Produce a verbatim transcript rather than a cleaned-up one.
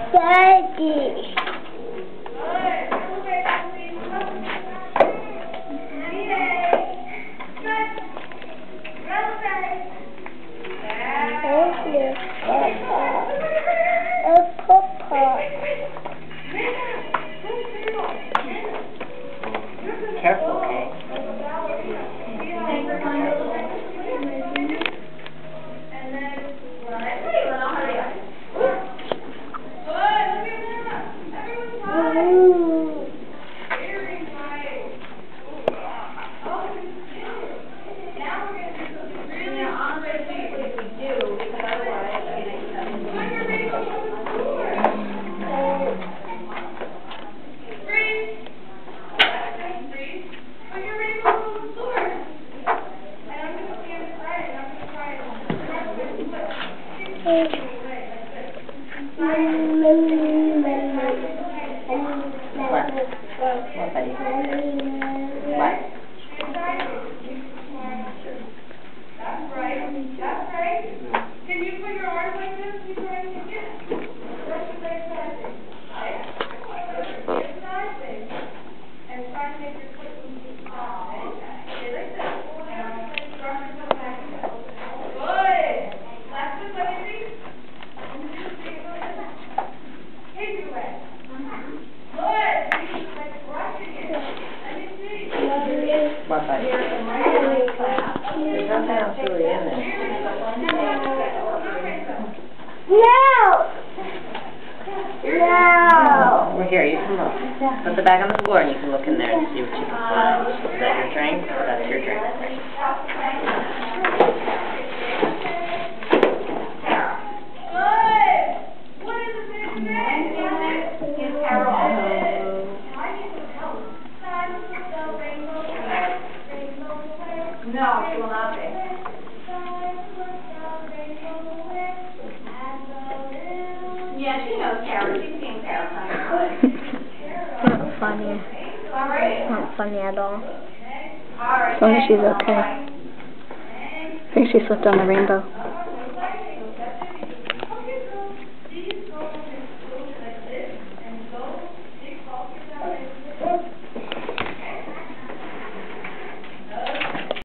Daddy. Careful, okay? What? What, buddy? What? That's right. That's right. Can you put your arms like this before I kick it? Let's just like that. Right? Sideways. And try to make your foot move down. Okay, like that. Drop your foot back. Good. Last foot, let me see. Take your leg. Good. Like brushing it. Let me see. What, buddy? There's nothing else really in there. No! No! Well, here, you can look. Put the bag on the floor and you can look in there and see what you can find. Is that your drink? That's your drink. No, she will not be. Yeah, she knows Carol. She's seen Carol. Not funny. All right. Not funny at all. All right. As long as she's okay. I think she slipped on the rainbow.